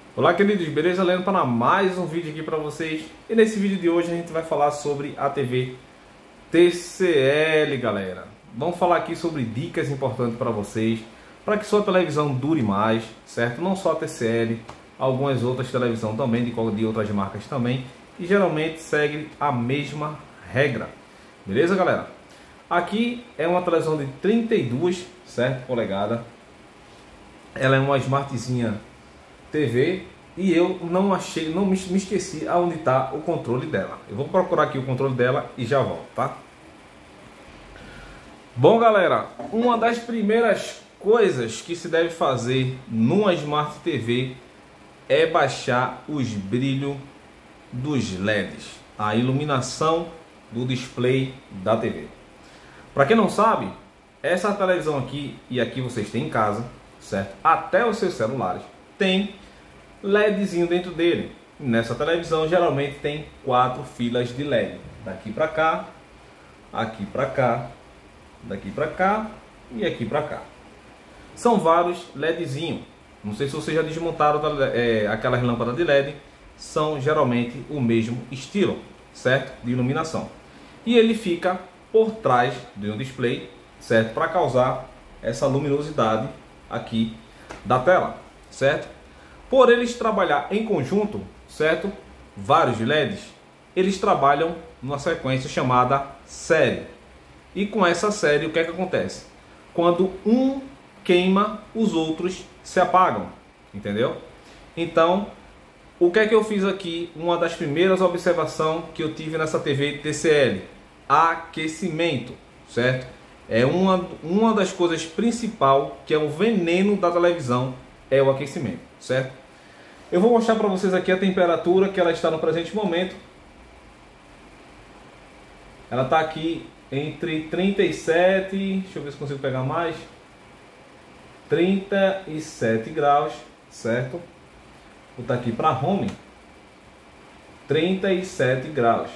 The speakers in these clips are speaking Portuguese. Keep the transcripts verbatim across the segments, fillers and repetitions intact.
Olá, queridos, beleza? Leandro para mais um vídeo aqui para vocês. E nesse vídeo de hoje a gente vai falar sobre a T V T C L, galera. Vamos falar aqui sobre dicas importantes para vocês, para que sua televisão dure mais, certo? Não só a T C L, algumas outras televisões também, de, de outras marcas também, e geralmente segue a mesma regra. Beleza, galera? Aqui é uma televisão de trinta e duas, certo? Polegada. Ela é uma smartzinha T V e eu não achei, não me, me esqueci aonde está o controle dela. Eu vou procurar aqui o controle dela e já volto, tá? Bom, galera, uma das primeiras coisas que se deve fazer numa Smart T V é baixar os brilhos dos L E Ds, a iluminação do display da T V. Para quem não sabe, essa televisão aqui e aqui vocês têm em casa, certo? Até os seus celulares tem LEDzinho dentro dele. Nessa televisão geralmente tem quatro filas de L E D, daqui para cá, aqui para cá, daqui para cá e aqui para cá. São vários LEDzinhos. Não sei se vocês já desmontaram é, aquelas lâmpadas de L E D. São geralmente o mesmo estilo, certo? De iluminação. E ele fica por trás de um display, certo? Para causar essa luminosidade aqui da tela, certo? Por eles trabalhar em conjunto, certo? Vários L E Ds, eles trabalham numa sequência chamada série. E com essa série, o que é que acontece? Quando um queima, os outros se apagam, entendeu? Então, o que é que eu fiz aqui? Uma das primeiras observações que eu tive nessa T V T C L, aquecimento, certo? É uma, uma das coisas principais, que é o veneno da televisão, é o aquecimento, certo? Eu vou mostrar para vocês aqui a temperatura que ela está no presente momento. Ela está aqui entre trinta e sete, deixa eu ver se consigo pegar mais, trinta e sete graus, certo? Vou botar aqui para home, trinta e sete graus,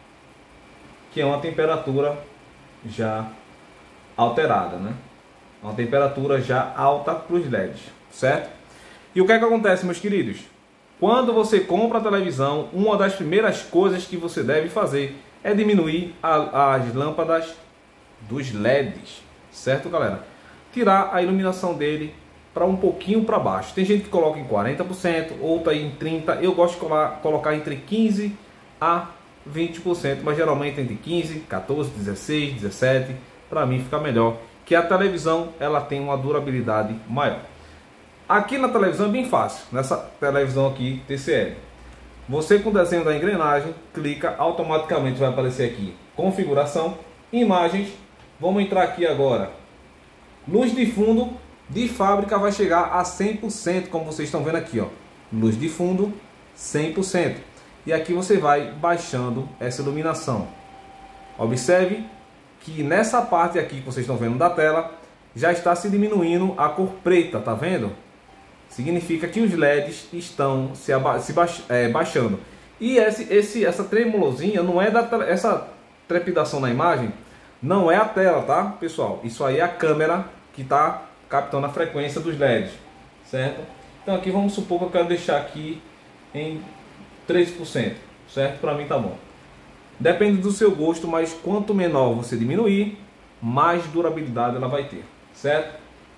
que é uma temperatura já alterada, né? Uma temperatura já alta para os L E Ds, certo? E o que é que acontece, meus queridos? Quando você compra a televisão, uma das primeiras coisas que você deve fazer é diminuir a, as lâmpadas dos L E Ds, certo, galera? Tirar a iluminação dele para um pouquinho para baixo. Tem gente que coloca em quarenta por cento, outra em trinta por cento. Eu gosto de colocar entre quinze a vinte por cento, mas geralmente entre quinze, quatorze, dezesseis, dezessete, para mim fica melhor, que a televisão ela tem uma durabilidade maior. Aqui na televisão é bem fácil, nessa televisão aqui T C L. Você com o desenho da engrenagem, clica, automaticamente vai aparecer aqui configuração, imagens. Vamos entrar aqui agora. Luz de fundo, de fábrica vai chegar a cem por cento, como vocês estão vendo aqui, ó. Luz de fundo, cem por cento. E aqui você vai baixando essa iluminação. Observe que nessa parte aqui que vocês estão vendo da tela, já está se diminuindo a cor preta, tá vendo? Significa que os L E Ds estão se, se baix é, baixando. E esse, esse, essa tremolozinha não é da essa trepidação na imagem, não é a tela, tá, pessoal? Isso aí é a câmera que está captando a frequência dos L E Ds, certo? Então aqui vamos supor que eu quero deixar aqui em três por cento, certo? Para mim tá bom. Depende do seu gosto, mas quanto menor você diminuir, mais durabilidade ela vai ter, certo?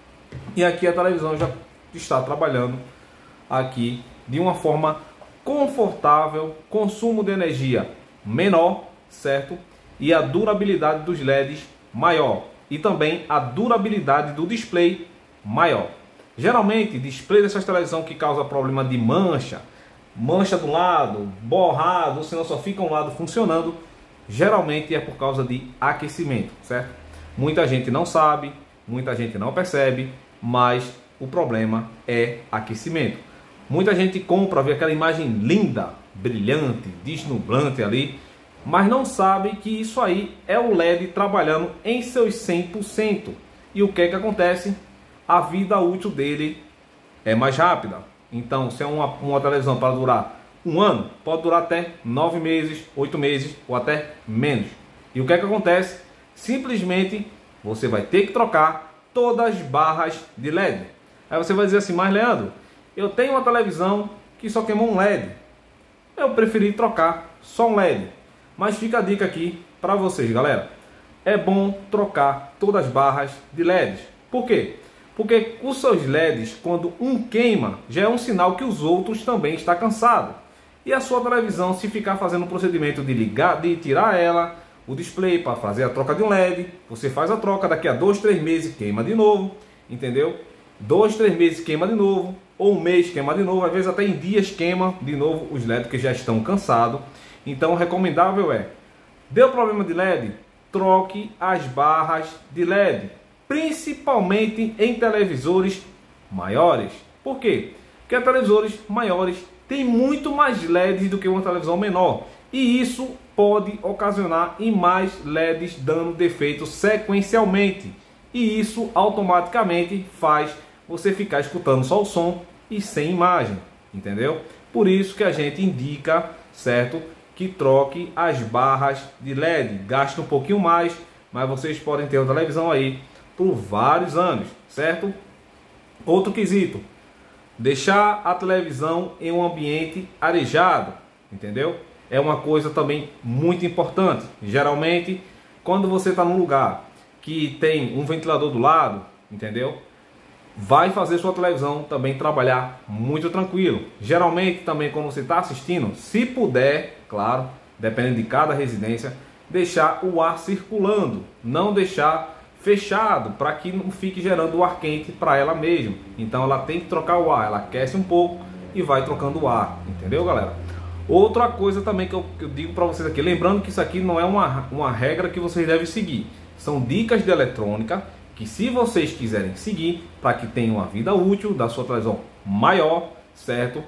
E aqui a televisão já está trabalhando aqui de uma forma confortável, consumo de energia menor, certo? E a durabilidade dos L E Ds maior. E também a durabilidade do display maior. Geralmente, display dessas televisões que causa problema de mancha, mancha do lado, borrado, ou senão só fica um lado funcionando, geralmente é por causa de aquecimento, certo? Muita gente não sabe, muita gente não percebe, mas o problema é aquecimento. Muita gente compra, vê aquela imagem linda, brilhante, deslumbrante ali, mas não sabe que isso aí é o L E D trabalhando em seus cem por cento. E o que é que acontece? A vida útil dele é mais rápida. Então, se é uma, uma televisão para durar um ano, pode durar até nove meses, oito meses ou até menos. E o que é que acontece? Simplesmente você vai ter que trocar todas as barras de L E D. Aí você vai dizer assim, mas Leandro, eu tenho uma televisão que só queimou um L E D. Eu preferi trocar só um L E D. Mas fica a dica aqui para vocês, galera. É bom trocar todas as barras de L E Ds. Por quê? Porque os seus L E Ds, quando um queima, já é um sinal que os outros também estão cansados. E a sua televisão, se ficar fazendo o procedimento de ligar, de tirar ela, o display para fazer a troca de um L E D, você faz a troca, daqui a dois, três meses queima de novo, entendeu? Dois, três meses queima de novo, ou um mês queima de novo, às vezes até em dias queima de novo os L E Ds que já estão cansados. Então o recomendável é, deu problema de L E D, troque as barras de L E D, principalmente em televisores maiores. Por quê? Porque televisores maiores têm muito mais L E Ds do que uma televisão menor, e isso pode ocasionar em mais L E Ds dando defeito sequencialmente, e isso automaticamente faz você ficar escutando só o som e sem imagem, entendeu? Por isso que a gente indica, certo, que troque as barras de L E D. Gaste um pouquinho mais, mas vocês podem ter uma televisão aí por vários anos, certo? Outro quesito, deixar a televisão em um ambiente arejado, entendeu? É uma coisa também muito importante. Geralmente, quando você está num lugar que tem um ventilador do lado, entendeu? Vai fazer sua televisão também trabalhar muito tranquilo. Geralmente também quando você está assistindo, se puder, claro, dependendo de cada residência, deixar o ar circulando, não deixar fechado, para que não fique gerando o ar quente para ela mesma. Então ela tem que trocar o ar, ela aquece um pouco e vai trocando o ar, entendeu, galera? Outra coisa também que eu, que eu digo para vocês aqui, lembrando que isso aqui não é uma, uma regra que vocês devem seguir, são dicas de eletrônica que, se vocês quiserem seguir para que tenha uma vida útil da sua televisão maior, certo?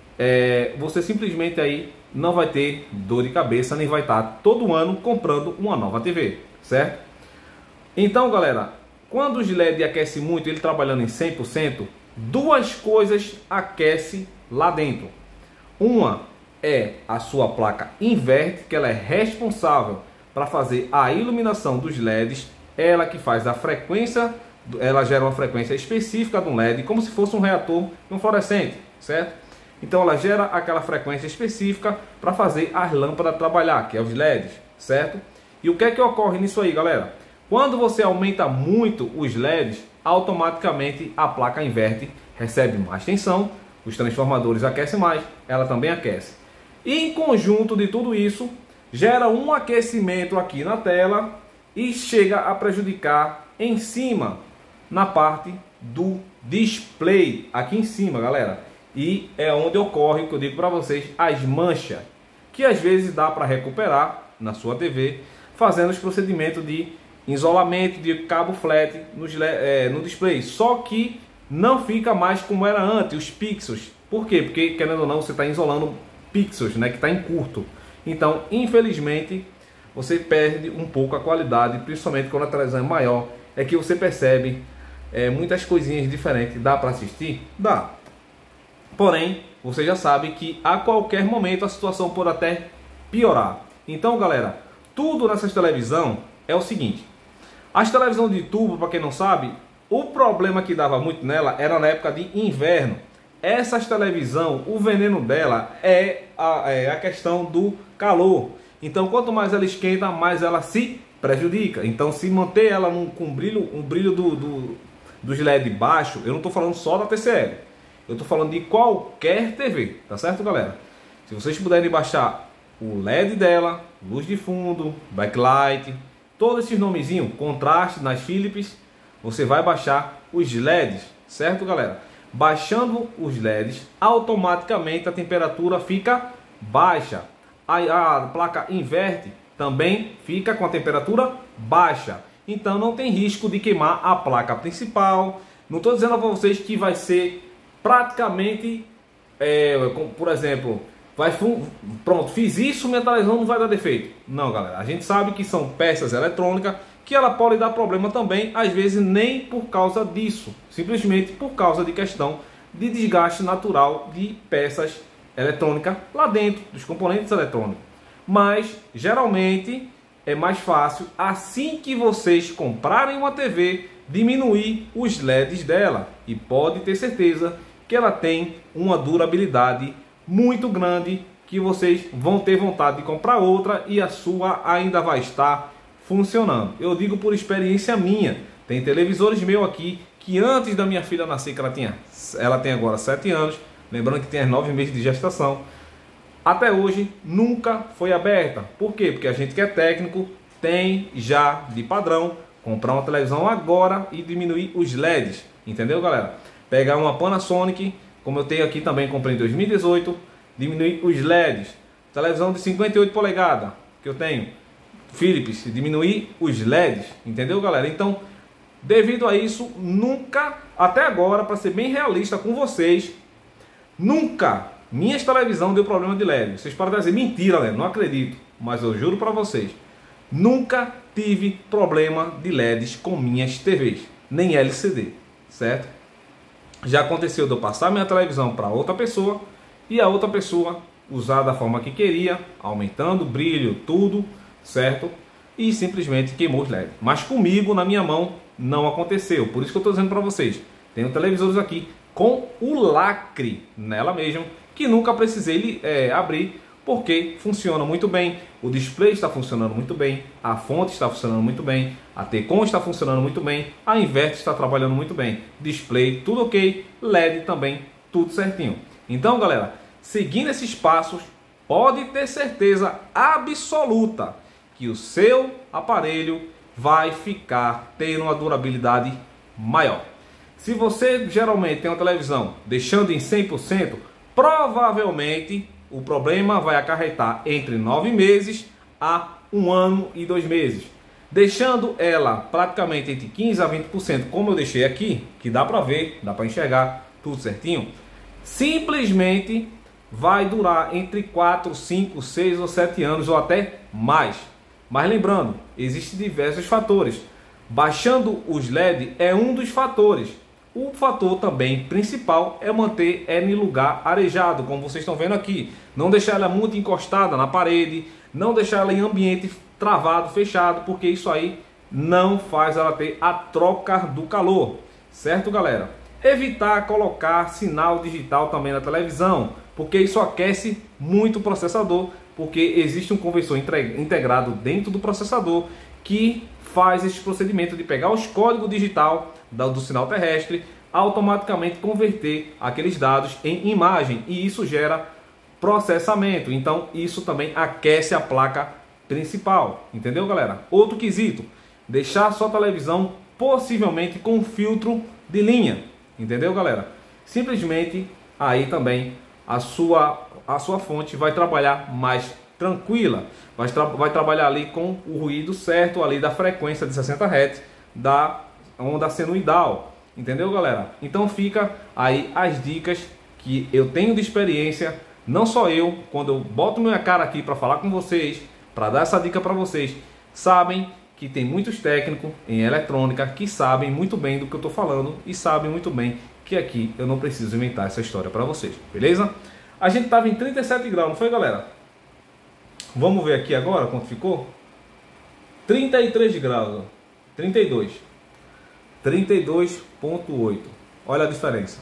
É, você simplesmente aí não vai ter dor de cabeça, nem vai estar todo ano comprando uma nova T V, certo? Então, galera, quando o L E D aquece muito, ele trabalhando em cem por cento, duas coisas aquece lá dentro. Uma é a sua placa inverte, que ela é responsável para fazer a iluminação dos L E Ds, ela que faz a frequência, ela gera uma frequência específica do L E D, como se fosse um reator de um fluorescente, certo? Então ela gera aquela frequência específica para fazer as lâmpadas trabalhar, que é os L E Ds, certo? E o que é que ocorre nisso aí, galera? Quando você aumenta muito os L E Ds, automaticamente a placa inverte, recebe mais tensão, os transformadores aquecem mais, ela também aquece. E em conjunto de tudo isso, gera um aquecimento aqui na tela e chega a prejudicar em cima, na parte do display, aqui em cima, galera. E é onde ocorre o que eu digo para vocês, as manchas, que às vezes dá para recuperar na sua T V, fazendo os procedimentos de isolamento de cabo flat no, é, no display. Só que não fica mais como era antes, os pixels. Por quê? Porque, querendo ou não, você está isolando pixels, né, que está em curto. Então, infelizmente, você perde um pouco a qualidade, principalmente quando a televisão é maior. É que você percebe é, muitas coisinhas diferentes. Dá para assistir? Dá. Porém, você já sabe que a qualquer momento a situação pode até piorar. Então, galera, tudo nessas televisões é o seguinte. As televisões de tubo, para quem não sabe, o problema que dava muito nela era na época de inverno. Essas televisão, o veneno dela é a, é a questão do calor. Então, quanto mais ela esquenta, mais ela se prejudica. Então, se manter ela num, com brilho, um brilho do, do, dos L E D baixo, eu não estou falando só da T C L. Eu estou falando de qualquer T V, tá certo, galera? Se vocês puderem baixar o L E D dela, luz de fundo, backlight, todos esses nomezinhos, contraste nas Philips, você vai baixar os L E Ds, certo, galera? Baixando os L E Ds, automaticamente a temperatura fica baixa. A, a placa inverte, também fica com a temperatura baixa. Então não tem risco de queimar a placa principal. Não estou dizendo para vocês que vai ser praticamente, é, por exemplo, vai pronto, fiz isso, minha televisão não vai dar defeito. Não, galera, a gente sabe que são peças eletrônicas que ela pode dar problema também, às vezes nem por causa disso, simplesmente por causa de questão de desgaste natural de peças eletrônicas lá dentro, dos componentes eletrônicos. Mas geralmente é mais fácil, assim que vocês comprarem uma T V, diminuir os L E Ds dela, e pode ter certeza que ela tem uma durabilidade muito grande, que vocês vão ter vontade de comprar outra e a sua ainda vai estar funcionando. Eu digo por experiência minha. Tem televisores meus aqui que antes da minha filha nascer, que ela tinha, ela tem agora sete anos, lembrando que tem nove meses de gestação, até hoje nunca foi aberta. Por quê? Porque a gente que é técnico tem já de padrão comprar uma televisão agora e diminuir os L E Ds, entendeu, galera? Pegar uma Panasonic, como eu tenho aqui também, comprei em dois mil e dezoito, diminuir os L E Ds. Televisão de cinquenta e oito polegadas que eu tenho, Philips, diminuir os L E Ds, entendeu, galera? Então, devido a isso, nunca, até agora, para ser bem realista com vocês, nunca minha televisão deu problema de L E D. Vocês podem dizer mentira, né? Não acredito, mas eu juro para vocês, nunca tive problema de L E Ds com minhas T Vs, nem L C D, certo? Já aconteceu de eu passar minha televisão para outra pessoa e a outra pessoa usar da forma que queria, aumentando o brilho, tudo, certo? E simplesmente queimou os L E Ds. Mas comigo, na minha mão, não aconteceu. Por isso que eu estou dizendo para vocês, tenho televisores aqui com o lacre nela mesmo, que nunca precisei é, abrir, porque funciona muito bem, o display está funcionando muito bem, a fonte está funcionando muito bem, a T-Com está funcionando muito bem, a Invert está trabalhando muito bem, display tudo ok, L E D também tudo certinho. Então, galera, seguindo esses passos, pode ter certeza absoluta que o seu aparelho vai ficar tendo uma durabilidade maior. Se você geralmente tem uma televisão deixando em cem por cento, provavelmente o problema vai acarretar entre nove meses a um ano e dois meses. Deixando ela praticamente entre quinze a vinte por cento, como eu deixei aqui, que dá para ver, dá para enxergar tudo certinho, simplesmente vai durar entre quatro, cinco, seis ou sete anos ou até mais. Mas lembrando, existem diversos fatores. Baixando os L E D é um dos fatores. O fator também principal é manter ela em lugar arejado, como vocês estão vendo aqui. Não deixar ela muito encostada na parede, não deixar ela em ambiente travado, fechado, porque isso aí não faz ela ter a troca do calor. Certo, galera? Evitar colocar sinal digital também na televisão, porque isso aquece muito o processador, porque existe um conversor integrado dentro do processador que faz esse procedimento de pegar os códigos digital do sinal terrestre, automaticamente converter aqueles dados em imagem, e isso gera processamento. Então isso também aquece a placa principal, entendeu, galera? Outro quesito, deixar sua televisão possivelmente com filtro de linha, entendeu, galera? Simplesmente aí também a sua, a sua fonte vai trabalhar mais tranquila, vai, tra vai trabalhar ali com o ruído certo ali da frequência de sessenta hertz da onda senoidal, entendeu, galera? Então fica aí as dicas que eu tenho de experiência, não só eu, quando eu boto minha cara aqui para falar com vocês, para dar essa dica para vocês, sabem que tem muitos técnicos em eletrônica que sabem muito bem do que eu estou falando e sabem muito bem que aqui eu não preciso inventar essa história para vocês, beleza? A gente estava em trinta e sete graus, não foi, galera? Vamos ver aqui agora quanto ficou? trinta e três graus, ó. trinta e dois. trinta e dois ponto oito. Olha a diferença.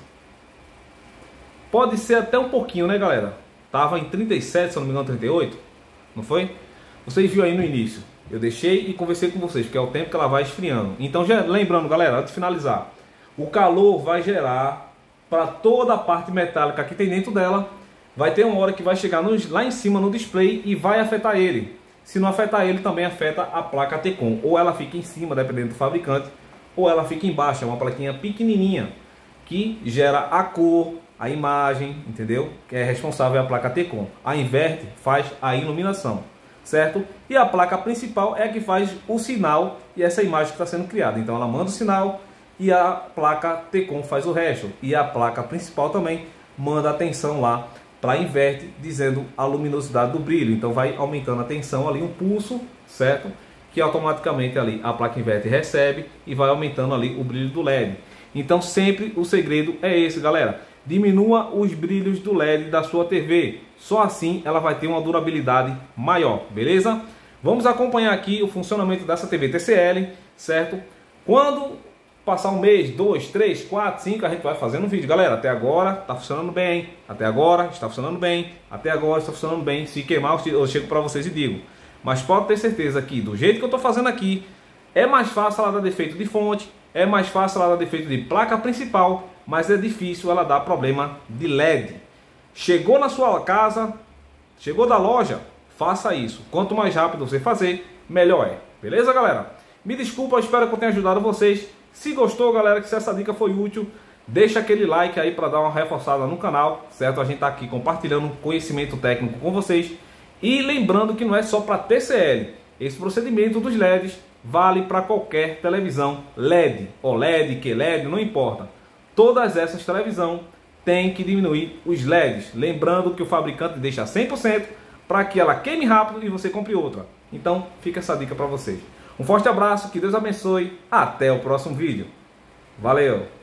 Pode ser até um pouquinho, né, galera? Tava em trinta e sete, se eu não me engano, trinta e oito. Não foi? Vocês viram aí no início. Eu deixei e conversei com vocês, porque é o tempo que ela vai esfriando. Então, já lembrando, galera, antes de finalizar, o calor vai gerar para toda a parte metálica que tem dentro dela. Vai ter uma hora que vai chegar no, lá em cima no display e vai afetar ele. Se não afetar ele, também afeta a placa T-Com. Ou ela fica em cima, dependendo do fabricante, ou ela fica embaixo. É uma plaquinha pequenininha que gera a cor, a imagem, entendeu? Que é responsável a placa T-Com. A Invert faz a iluminação, certo? E a placa principal é a que faz o sinal e essa imagem que está sendo criada. Então ela manda o sinal e a placa T-Com faz o resto. E a placa principal também manda a tensão lá para Invert, dizendo a luminosidade do brilho. Então vai aumentando a tensão ali, um pulso, certo? Que automaticamente ali a placa Invert recebe e vai aumentando ali o brilho do L E D. Então sempre o segredo é esse, galera. Diminua os brilhos do L E D da sua T V. Só assim ela vai ter uma durabilidade maior, beleza? Vamos acompanhar aqui o funcionamento dessa T V T C L, certo? Quando passar um mês, dois, três, quatro, cinco, a gente vai fazendo um vídeo. Galera, até agora está funcionando bem, até agora está funcionando bem, até agora está funcionando bem. Se queimar, eu chego para vocês e digo. Mas pode ter certeza que do jeito que eu estou fazendo aqui, é mais fácil ela dar defeito de fonte, é mais fácil ela dar defeito de placa principal, mas é difícil ela dar problema de L E D. Chegou na sua casa, chegou da loja, faça isso. Quanto mais rápido você fazer, melhor é. Beleza, galera? Me desculpa, eu espero que eu tenha ajudado vocês. Se gostou, galera, que se essa dica foi útil, deixa aquele like aí para dar uma reforçada no canal, certo? A gente está aqui compartilhando conhecimento técnico com vocês. E lembrando que não é só para T C L. Esse procedimento dos L E Ds vale para qualquer televisão L E D, O L E D, Q L E D, não importa. Todas essas televisões têm que diminuir os L E Ds. Lembrando que o fabricante deixa cem por cento para que ela queime rápido e você compre outra. Então fica essa dica para vocês. Um forte abraço, que Deus abençoe, até o próximo vídeo. Valeu!